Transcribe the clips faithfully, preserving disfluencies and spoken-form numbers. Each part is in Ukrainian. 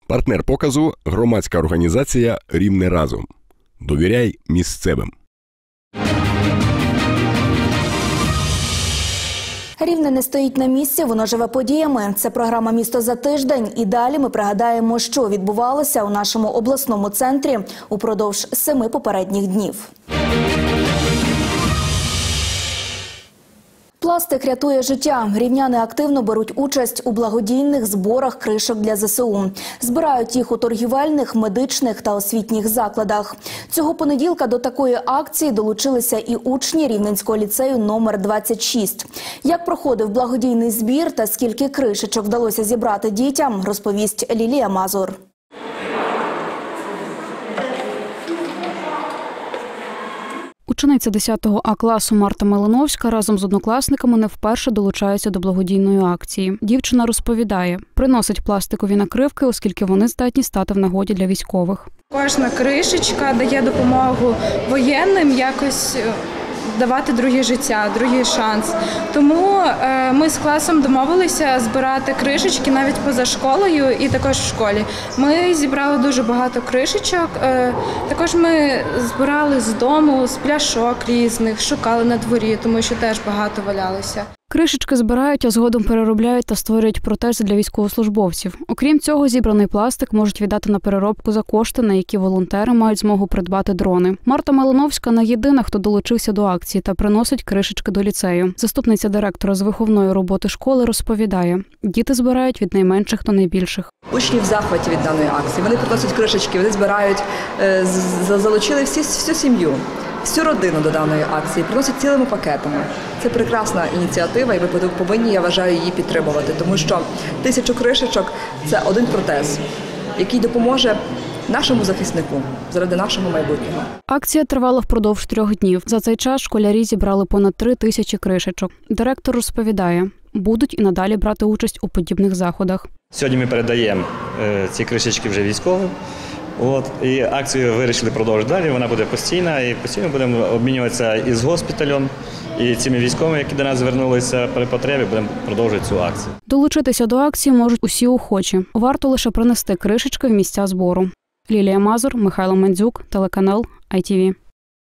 Партнер показу – громадська організація «Рівне разом». Довіряй місцевим. Рівне не стоїть на місці, воно живе подіями. Це програма «Місто за тиждень». І далі ми пригадаємо, що відбувалося у нашому обласному центрі упродовж семи попередніх днів. Пластик рятує життя. Рівняни активно беруть участь у благодійних зборах кришок для зе се у. Збирають їх у торгівельних, медичних та освітніх закладах. Цього понеділка до такої акції долучилися і учні Рівненського ліцею номер двадцять шість. Як проходив благодійний збір та скільки кришечок вдалося зібрати дітям, розповість Лілія Мазур. Учениця десятого А класу Марта Малиновська разом з однокласниками не вперше долучається до благодійної акції. Дівчина розповідає, приносить пластикові накривки, оскільки вони здатні стати в нагоді для військових. Кожна кришечка дає допомогу воєнним якось давати друге життя, другий шанс. Тому ми з класом домовилися збирати кришечки навіть поза школою і також в школі. Ми зібрали дуже багато кришечок. Також ми збирали з дому, з пляшок різних, шукали на дворі, тому що теж багато валялося. Кришечки збирають, а згодом переробляють та створюють протези для військовослужбовців. Окрім цього, зібраний пластик можуть віддати на переробку за кошти, на які волонтери мають змогу придбати дрони. Марта Малиновська не єдина, хто долучився до акції та приносить кришечки до ліцею. Заступниця директора з виховної роботи школи розповідає, діти збирають від найменших до найбільших. Учні в захваті від даної акції. Вони приносять кришечки, вони збирають, залучили всі, всю сім'ю. Всю родину до даної акції приносять цілими пакетами. Це прекрасна ініціатива, і ви повинні, я вважаю, її підтримувати, тому що тисячу кришечок – це один протез, який допоможе нашому захиснику заради нашого майбутнього. Акція тривала впродовж трьох днів. За цей час школярі зібрали понад три тисячі кришечок. Директор розповідає, будуть і надалі брати участь у подібних заходах. Сьогодні ми передаємо ці кришечки вже військовим. От, і акцію вирішили продовжити далі, вона буде постійна, і постійно будемо обмінюватися із госпіталем, і цими військовими, які до нас звернулися при потребі, будемо продовжувати цю акцію. Долучитися до акції можуть усі охочі. Варто лише принести кришечки в місця збору. Лілія Мазур, Михайло Мандзюк, телеканал ай ті ві.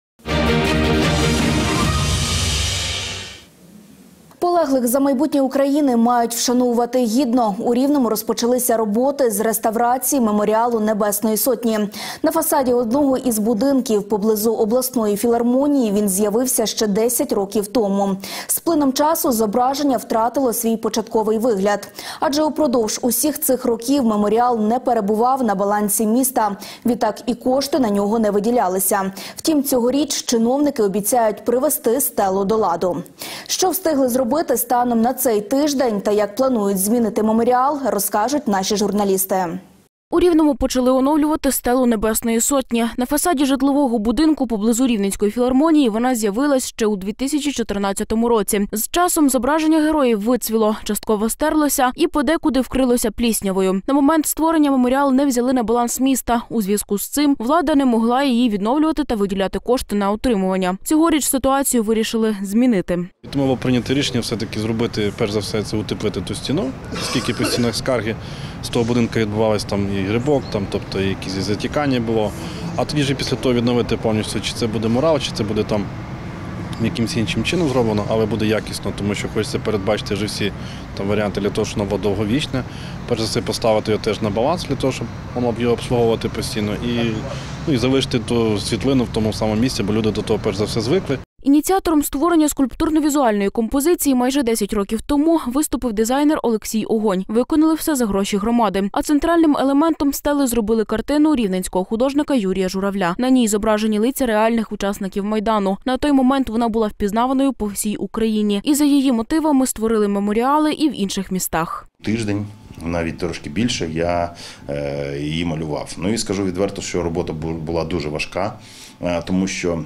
Полеглих за майбутнє України мають вшановувати гідно. У Рівному розпочалися роботи з реставрації меморіалу Небесної Сотні. На фасаді одного із будинків поблизу обласної філармонії він з'явився ще десять років тому. З плином часу зображення втратило свій початковий вигляд. Адже упродовж усіх цих років меморіал не перебував на балансі міста. Відтак і кошти на нього не виділялися. Втім, цьогоріч чиновники обіцяють привести стелу до ладу. Що встигли зробити станом на цей тиждень та як планують змінити меморіал, розкажуть наші журналісти. У Рівному почали оновлювати стелу Небесної Сотні. На фасаді житлового будинку поблизу Рівненської філармонії вона з'явилась ще у дві тисячі чотирнадцятому році. З часом зображення героїв вицвіло, частково стерлося і подекуди вкрилося пліснявою. На момент створення меморіал не взяли на баланс міста. У зв'язку з цим влада не могла її відновлювати та виділяти кошти на утримування. Цьогоріч ситуацію вирішили змінити. Тому було прийнято рішення все-таки зробити, перш за все, це утеплити ту стіну, оскільки по стінах скарги з того будинку відбувалися там і грибок, там, тобто якісь затікання було. А тоді вже після того відновити повністю, чи це буде мурал, чи це буде там якимось іншим чином зроблено, але буде якісно, тому що хочеться передбачити вже всі там варіанти для того, щоб воно було довговічне. Перш за все поставити його теж на баланс для того, щоб воно б його обслуговувати постійно і, ну, і залишити ту світлину в тому самому місці, бо люди до того перш за все звикли. Ініціатором створення скульптурно-візуальної композиції майже десять років тому виступив дизайнер Олексій Огонь. Виконали все за гроші громади. А центральним елементом стели зробили картину рівненського художника Юрія Журавля. На ній зображені лиця реальних учасників Майдану. На той момент вона була впізнаваною по всій Україні. І за її мотивами створили меморіали і в інших містах. Тиждень, навіть трошки більше, я е, її малював. Ну і скажу відверто, що робота була дуже важка, е, тому що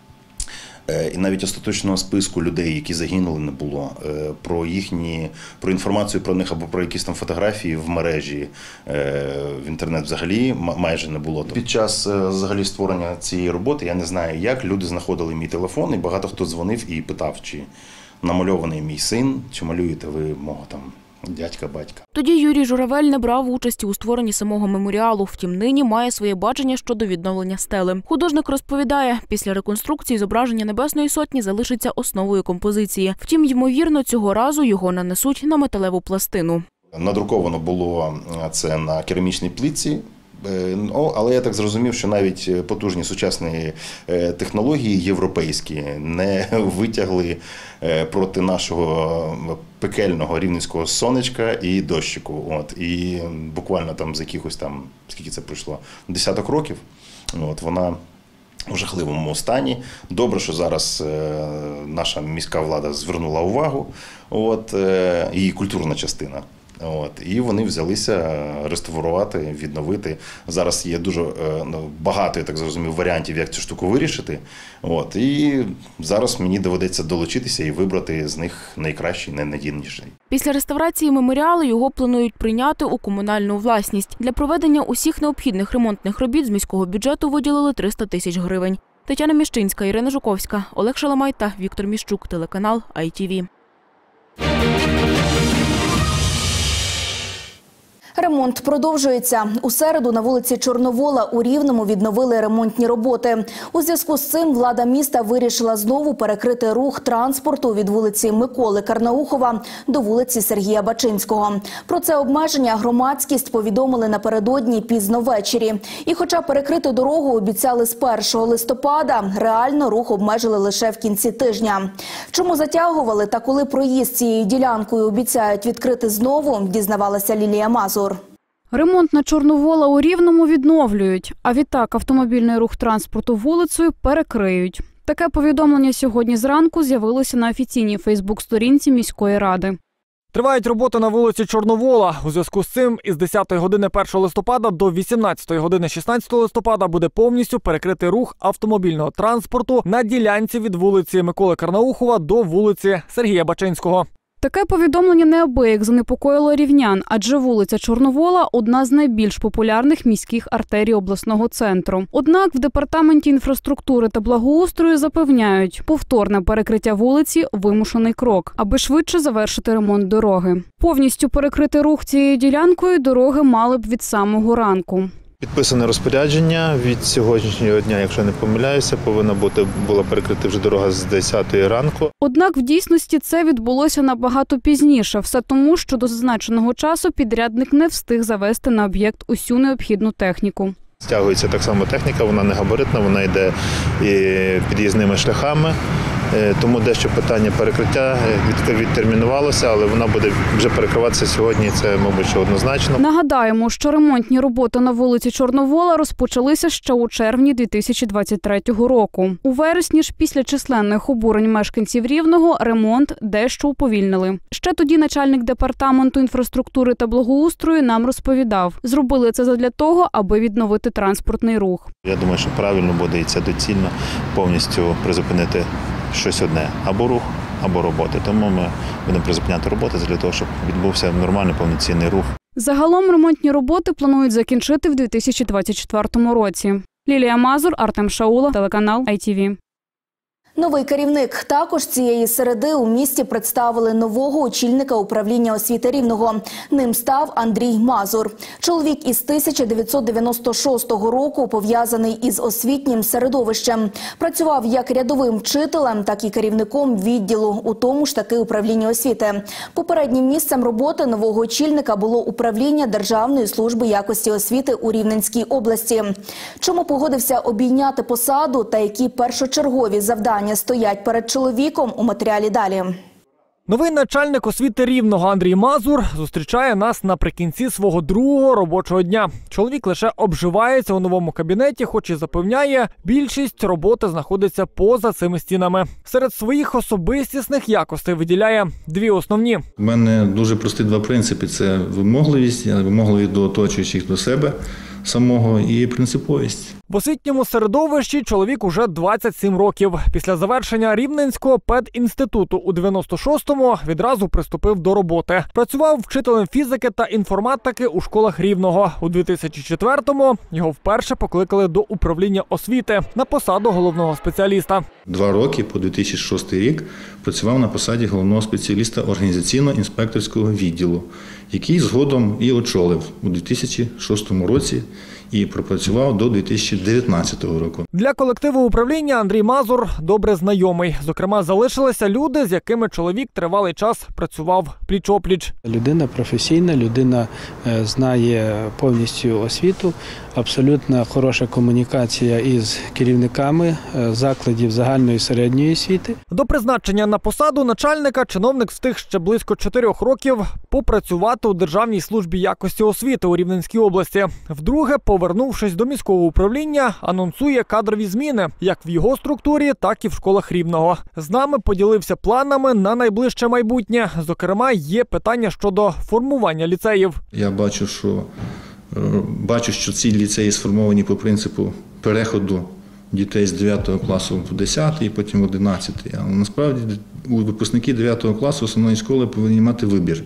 і навіть остаточного списку людей, які загинули, не було. Про їхні, про інформацію про них або про якісь там фотографії в мережі, в інтернет взагалі майже не було. Під час взагалі створення цієї роботи, я не знаю як, люди знаходили мій телефон, і багато хто дзвонив і питав, чи намальований мій син, чи малюєте ви мого там дядька-батька. Тоді Юрій Журавель не брав участі у створенні самого меморіалу, втім нині має своє бачення щодо відновлення стели. Художник розповідає, після реконструкції зображення Небесної Сотні залишиться основою композиції. Втім, ймовірно, цього разу його нанесуть на металеву пластину. Надруковано було це на керамічній плитці. Але я так зрозумів, що навіть потужні сучасні технології європейські не витягли проти нашого пекельного рівненського сонечка і дощику. От. І буквально там з якихось там, скільки це пройшло, десяток років, от, вона в жахливому стані. Добре, що зараз наша міська влада звернула увагу, от, її культурна частина. От, і вони взялися реставрувати, відновити. Зараз є дуже ну, багато, я так зрозумів, варіантів, як цю штуку вирішити. От, і зараз мені доведеться долучитися і вибрати з них найкращий, найнадійніший. Після реставрації меморіалу його планують прийняти у комунальну власність. Для проведення усіх необхідних ремонтних робіт з міського бюджету виділили триста тисяч гривень. Тетяна Міщинська, Ірина Жуковська, Олег Шаламай та Віктор Міщук, телеканал ай ті ві. Ремонт продовжується. У середу на вулиці Чорновола у Рівному відновили ремонтні роботи. У зв'язку з цим влада міста вирішила знову перекрити рух транспорту від вулиці Миколи Карнаухова до вулиці Сергія Бачинського. Про це обмеження громадськість повідомили напередодні пізно ввечері. І хоча перекрити дорогу обіцяли з першого листопада, реально рух обмежили лише в кінці тижня. Чому затягували та коли проїзд цією ділянкою обіцяють відкрити знову, дізнавалася Лілія Мазур. Ремонт на Чорновола у Рівному відновлюють, а відтак автомобільний рух транспорту вулицею перекриють. Таке повідомлення сьогодні зранку з'явилося на офіційній фейсбук-сторінці міської ради. Тривають роботи на вулиці Чорновола. У зв'язку з цим із десятої години першого листопада до вісімнадцятої години шістнадцятого листопада буде повністю перекритий рух автомобільного транспорту на ділянці від вулиці Миколи Карнаухова до вулиці Сергія Бачинського. Таке повідомлення неабияк занепокоїло рівнян, адже вулиця Чорновола – одна з найбільш популярних міських артерій обласного центру. Однак в департаменті інфраструктури та благоустрою запевняють, повторне перекриття вулиці – вимушений крок, аби швидше завершити ремонт дороги. Повністю перекрити рух цією ділянкою дороги мали б від самого ранку. Підписане розпорядження від сьогоднішнього дня, якщо не помиляюся, повинна бути була перекрита вже дорога з десятої ранку. Однак в дійсності це відбулося набагато пізніше, все тому, що до зазначеного часу підрядник не встиг завести на об'єкт усю необхідну техніку. Стягується так само техніка, вона не габаритна, вона йде і під'їзними шляхами. Тому дещо питання перекриття відтермінувалося, але вона буде вже перекриватися сьогодні, це, мабуть, що однозначно. Нагадаємо, що ремонтні роботи на вулиці Чорновола розпочалися ще у червні дві тисячі двадцять третього року. У вересні ж після численних обурень мешканців Рівного ремонт дещо уповільнили. Ще тоді начальник департаменту інфраструктури та благоустрою нам розповідав, зробили це задля того, аби відновити транспортний рух. Я думаю, що правильно буде і це доцільно повністю призупинити щось одне – або рух, або роботи. Тому ми будемо призупиняти роботи для того, щоб відбувся нормальний повноцінний рух. Загалом ремонтні роботи планують закінчити в дві тисячі двадцять четвертому році. Лілія Мазур, Артем Шаула, телеканал ай ті ві. Новий керівник. Також цієї середи у місті представили нового очільника управління освіти Рівного. Ним став Андрій Мазур. Чоловік із тисяча дев'ятсот дев'яносто шостого року пов'язаний із освітнім середовищем. Працював як рядовим вчителем, так і керівником відділу, у тому ж таки управління освіти. Попереднім місцем роботи нового очільника було управління Державної служби якості освіти у Рівненській області. Чому погодився обійняти посаду та які першочергові завдання стоять перед чоловіком, у матеріалі далі. Новий начальник освіти Рівного Андрій Мазур зустрічає нас наприкінці свого другого робочого дня. Чоловік лише обживається у новому кабінеті, хоч і запевняє, більшість роботи знаходиться поза цими стінами. Серед своїх особистісних якостей виділяє дві основні. У мене дуже прості два принципи – це вимогливість, вимогливість до оточуючих, до себе самого і принциповість. В освітньому середовищі чоловік уже двадцять сім років. Після завершення Рівненського педінституту у дев'яносто шостому відразу приступив до роботи. Працював вчителем фізики та інформатики у школах Рівного. У дві тисячі четвертому його вперше покликали до управління освіти на посаду головного спеціаліста. Два роки по дві тисячі шостий рік працював на посаді головного спеціаліста організаційно-інспекторського відділу, який згодом і очолив у дві тисячі шостому році і пропрацював до дві тисячі дев'ятнадцятого року. Для колективу управління Андрій Мазур добре знайомий. Зокрема, залишилися люди, з якими чоловік тривалий час працював пліч-опліч. Людина професійна, людина знає повністю освіту, абсолютно хороша комунікація із керівниками закладів загальної і середньої освіти. До призначення на посаду начальника чиновник встиг ще близько чотирьох років попрацювати у Державній службі якості освіти у Рівненській області. Вдруге, повернувшись до міського управління, анонсує кадрові зміни як в його структурі, так і в школах Рівного. З нами поділився планами на найближче майбутнє. Зокрема, є питання щодо формування ліцеїв. Я бачу, що, бачу, що ці ліцеї сформовані по принципу переходу дітей з дев'ятого класу в десятий, потім в одинадцятий. Але насправді випускники дев'ятого класу основної школи повинні мати вибір.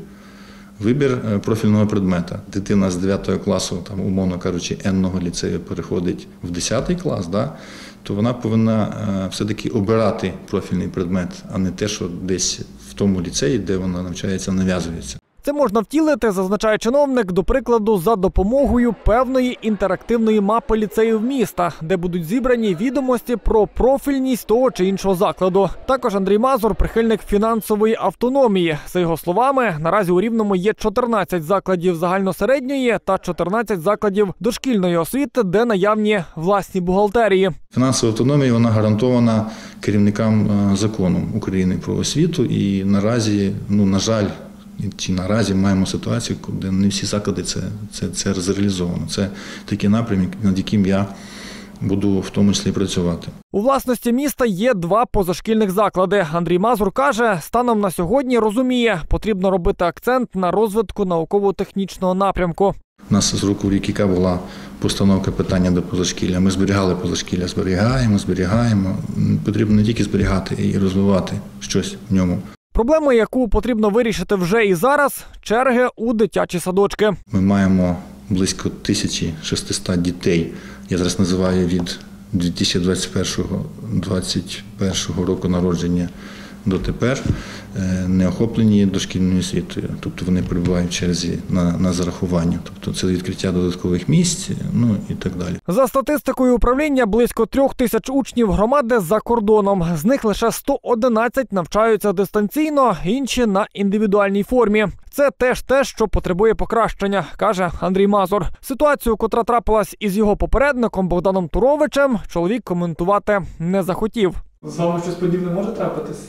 Вибір профільного предмета. Дитина з дев'ятого класу, там, умовно кажучи, енного ліцею переходить в десятий клас, да, то вона повинна все-таки обирати профільний предмет, а не те, що десь в тому ліцеї, де вона навчається, нав'язується. Це можна втілити, зазначає чиновник, до прикладу, за допомогою певної інтерактивної мапи ліцеїв міста, де будуть зібрані відомості про профільність того чи іншого закладу. Також Андрій Мазур – прихильник фінансової автономії. За його словами, наразі у Рівному є чотирнадцять закладів загальносередньої та чотирнадцять закладів дошкільної освіти, де наявні власні бухгалтерії. Фінансова автономія, вона гарантована керівникам законом України про освіту і наразі, ну, на жаль, чи наразі маємо ситуацію, де не всі заклади це, це, це зреалізовано. Це такий напрямок, над яким я буду в тому числі працювати. У власності міста є два позашкільних заклади. Андрій Мазур каже, станом на сьогодні розуміє, потрібно робити акцент на розвитку науково-технічного напрямку. У нас з року в рік, яка була постановка питання до позашкілля. Ми зберігали позашкілля, зберігаємо, зберігаємо. Потрібно не тільки зберігати, а й розвивати щось в ньому. Проблема, яку потрібно вирішити вже і зараз – черги у дитячі садочки. Ми маємо близько тисячі шестисот дітей, я зараз називаю від дві тисячі двадцять першого - двадцять першого року народження дотепер, не охоплені дошкільною освітою. Тобто вони перебувають в черзі на, на зарахування. Тобто це відкриття додаткових місць, ну і так далі. За статистикою управління, близько трьох тисяч учнів громади за кордоном. З них лише сто одинадцять навчаються дистанційно, інші на індивідуальній формі. Це теж те, що потребує покращення, каже Андрій Мазур. Ситуацію, котра трапилась із його попередником Богданом Туровичем, чоловік коментувати не захотів. З вами щось подібне може трапитись?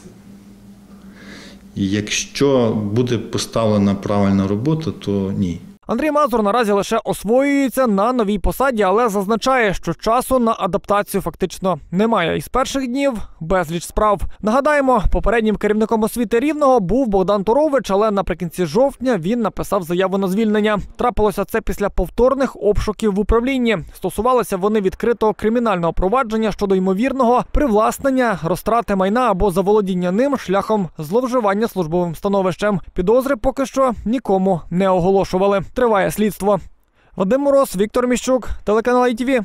Якщо буде поставлена правильна робота, то ні. Андрій Мазур наразі лише освоюється на новій посаді, але зазначає, що часу на адаптацію фактично немає. Із перших днів безліч справ. Нагадаємо, попереднім керівником освіти Рівного був Богдан Турович, але наприкінці жовтня він написав заяву на звільнення. Трапилося це після повторних обшуків в управлінні. Стосувалися вони відкритого кримінального провадження щодо ймовірного привласнення, розтрати майна або заволодіння ним шляхом зловживання службовим становищем. Підозри поки що нікому не оголошували. Триває слідство. Вадим Мороз, Віктор Міщук, телеканал ай ті ві.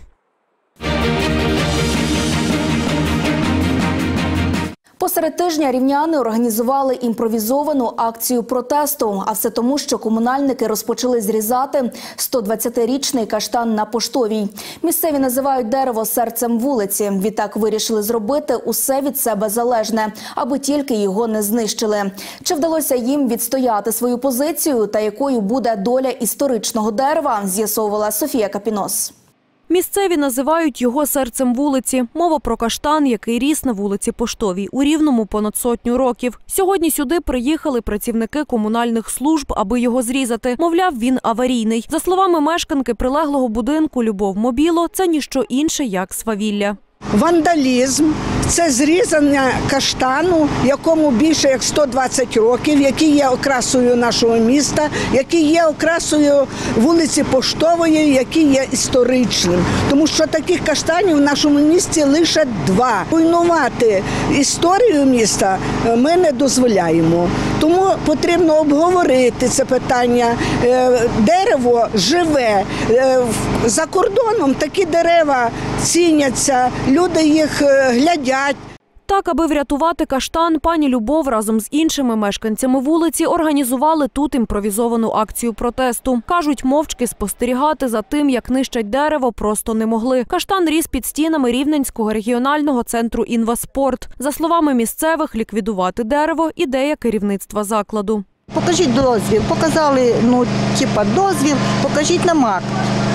Посеред тижня рівняни організували імпровізовану акцію протесту. А все тому, що комунальники розпочали зрізати сто двадцятирічний каштан на Поштовій. Місцеві називають дерево серцем вулиці. Відтак вирішили зробити усе від себе залежне, аби тільки його не знищили. Чи вдалося їм відстояти свою позицію та якою буде доля історичного дерева, з'ясовувала Софія Капінос. Місцеві називають його серцем вулиці. Мова про каштан, який ріс на вулиці Поштовій у Рівному понад сотню років. Сьогодні сюди приїхали працівники комунальних служб, аби його зрізати. Мовляв, він аварійний. За словами мешканки прилеглого будинку Любов Мобіло, це ніщо інше, як свавілля. Вандалізм, Це зрізання каштану, якому більше як сто двадцять років, який є окрасою нашого міста, який є окрасою вулиці Поштової, який є історичним. Тому що таких каштанів в нашому місті лише два. Руйнувати історію міста ми не дозволяємо. Тому потрібно обговорити це питання. Дерево живе. За кордоном такі дерева ціняться, люди їх глядять. Так, аби врятувати каштан, пані Любов разом з іншими мешканцями вулиці організували тут імпровізовану акцію протесту. Кажуть, мовчки спостерігати за тим, як нищать дерево, просто не могли. Каштан ріс під стінами Рівненського регіонального центру «Інваспорт». За словами місцевих, ліквідувати дерево – ідея керівництва закладу. Покажіть дозвіл, показали, ну, типа дозвіл, покажіть нам акт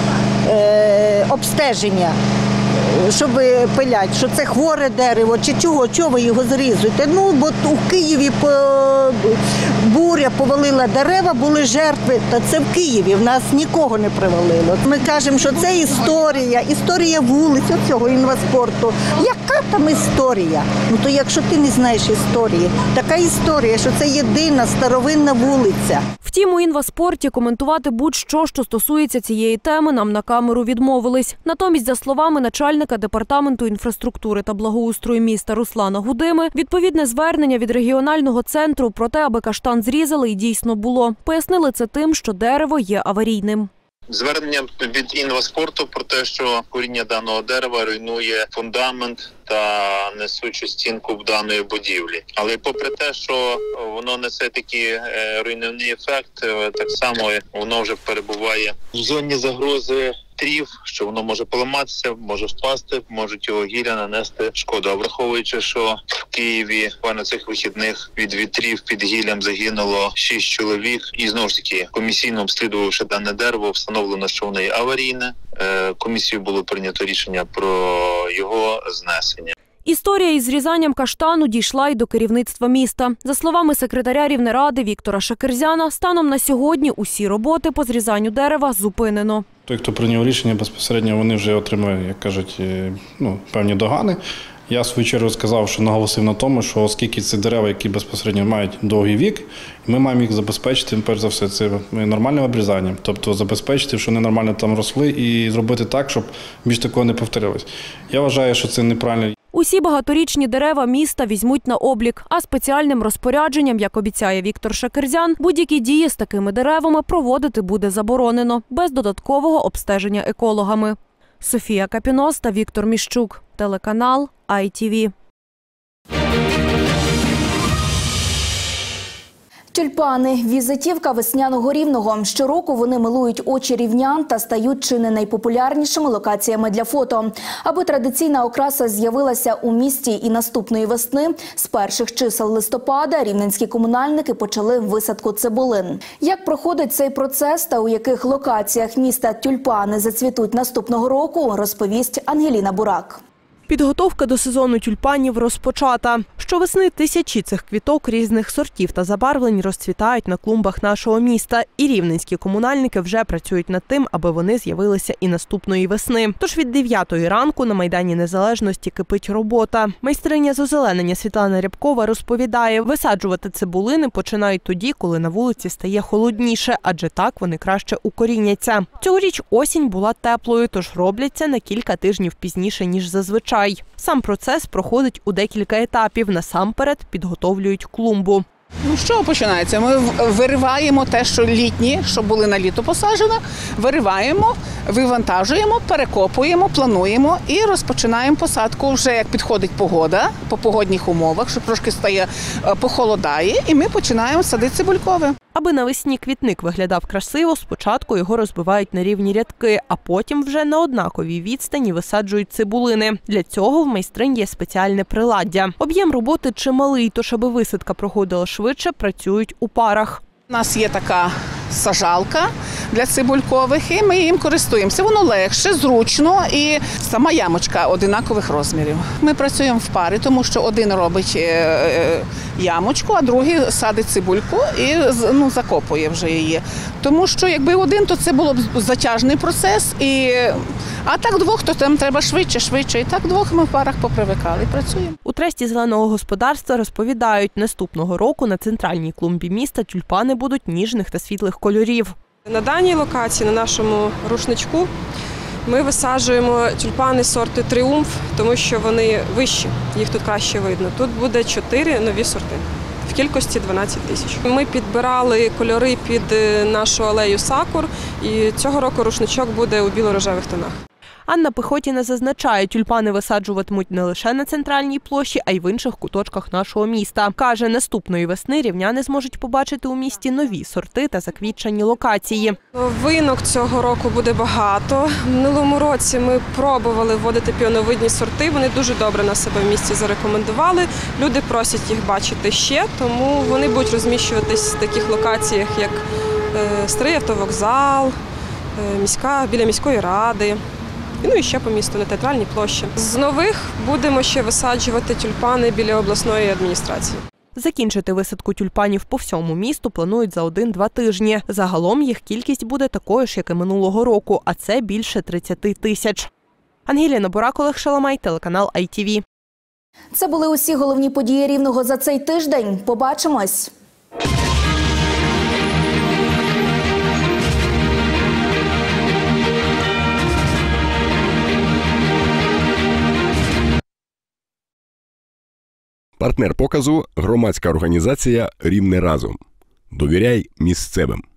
е, обстеження, щоб пилять, що це хворе дерево, чи чого, чого ви його зрізуєте. Ну, бо у Києві буря повалила дерева, були жертви, та це в Києві, в нас нікого не привалило. Ми кажемо, що це історія, історія вулиць, оцього інваспорту. Яка там історія? Ну, то якщо ти не знаєш історії, така історія, що це єдина старовинна вулиця. Втім, у інваспорті коментувати будь-що, що стосується цієї теми, нам на камеру відмовились. Натомість, за словами начальника департаменту інфраструктури та благоустрою міста Руслана Гудими, відповідне звернення від регіонального центру про те, аби каштан зрізали, і дійсно було. Пояснили це тим, що дерево є аварійним. Звернення від інваспорту про те, що коріння даного дерева руйнує фундамент та несучу стінку даної будівлі. Але попри те, що воно несе такий руйнівний ефект, так само воно вже перебуває в зоні загрози трів, що воно може поламатися, може впасти, можуть його гілля нанести шкоду. А враховуючи, що в Києві на цих вихідних від вітрів під гіллям загинуло шість чоловік, і знову ж таки комісійно обслідувавши дане дерево, встановлено, що воно є аварійне. Комісією було прийнято рішення про його знесення. Історія із зрізанням каштану дійшла й до керівництва міста. За словами секретаря Рівнеради Віктора Шакерзяна, станом на сьогодні усі роботи по зрізанню дерева зупинено. Той, хто прийняв рішення, безпосередньо вони вже отримали, як кажуть, ну, певні догани. Я в свою чергу сказав, що наголосив на тому, що оскільки це дерева, які безпосередньо мають довгий вік, ми маємо їх забезпечити, перш за все, це нормальним обрізанням. Тобто забезпечити, що вони нормально там росли, і зробити так, щоб більш такого не повторилось. Я вважаю, що це неправильно. Усі багаторічні дерева міста візьмуть на облік, а спеціальним розпорядженням, як обіцяє Віктор Шакерзян, будь-які дії з такими деревами проводити буде заборонено, без додаткового обстеження екологами. Софія Капінос та Віктор Міщук. Телеканал ай ті ві. Тюльпани – візитівка весняного Рівного. Щороку вони милують очі рівнян та стають чи не найпопулярнішими локаціями для фото. Аби традиційна окраса з'явилася у місті і наступної весни, з перших чисел листопада рівненські комунальники почали висадку цибулин. Як проходить цей процес та у яких локаціях міста тюльпани зацвітуть наступного року, розповість Ангеліна Бурак. Підготовка до сезону тюльпанів розпочата. Щовесни тисячі цих квіток різних сортів та забарвлень розцвітають на клумбах нашого міста. І рівненські комунальники вже працюють над тим, аби вони з'явилися і наступної весни. Тож від дев'ятої ранку на Майдані Незалежності кипить робота. Майстриня з озеленення Світлана Рябкова розповідає, висаджувати цибулини починають тоді, коли на вулиці стає холодніше, адже так вони краще укоріняться. Цьогоріч осінь була теплою, тож роблять це на кілька тижнів пізніше, ніж зазвичай. Сам процес проходить у декілька етапів. Насамперед підготовлюють клумбу. Ну, з чого починається? Ми вириваємо те, що літні, що були на літо посаджено, вириваємо, вивантажуємо, перекопуємо, плануємо і розпочинаємо посадку вже як підходить погода, по погодних умовах, що трошки стає похолодає, і ми починаємо садити цибулькове. Аби навесні квітник виглядав красиво, спочатку його розбивають на рівні рядки, а потім вже на однаковій відстані висаджують цибулини. Для цього в майстринь є спеціальне приладдя. Об'єм роботи чималий, тож аби висадка проходила швидше, працюють у парах. У нас є така сажалка для цибулькових, і ми їм користуємося. Воно легше, зручно і сама ямочка одинакових розмірів. Ми працюємо в парі, тому що один робить ямочку, а другий садить цибульку і ну, закопує вже її. Тому що якби один, то це було б затяжний процес, і... а так двох, то там треба швидше, швидше. І так двох ми в парах попривикали, працюємо. У тресті зеленого господарства розповідають, наступного року на центральній клумбі міста тюльпани будуть ніжних та світлих кольорів. На даній локації, на нашому рушничку, ми висаджуємо тюльпани сорту «Тріумф», тому що вони вищі, їх тут краще видно. Тут буде чотири нові сорти, в кількості дванадцять тисяч. Ми підбирали кольори під нашу алею сакур, і цього року рушничок буде у біло-рожевих тонах. Анна Пихотіна зазначає, тюльпани висаджуватимуть не лише на центральній площі, а й в інших куточках нашого міста. Каже, наступної весни рівняни зможуть побачити у місті нові сорти та заквітчені локації. Новинок цього року буде багато. В минулому році ми пробували вводити піоновидні сорти, вони дуже добре на себе в місті зарекомендували. Люди просять їх бачити ще, тому вони будуть розміщуватись в таких локаціях, як Старий автовокзал, міська, біля міської ради. Ну і ще по місту, на Театральній площі. З нових будемо ще висаджувати тюльпани біля обласної адміністрації. Закінчити висадку тюльпанів по всьому місту планують за один-два тижні. Загалом їх кількість буде такою ж, як і минулого року, а це більше тридцять тисяч. Ангеліна Бурак, Олег Шаламай, телеканал ай ті ві. Це були усі головні події Рівного за цей тиждень. Побачимось! Партнер показу – громадська організація «Рівне разом». Довіряй місцевим.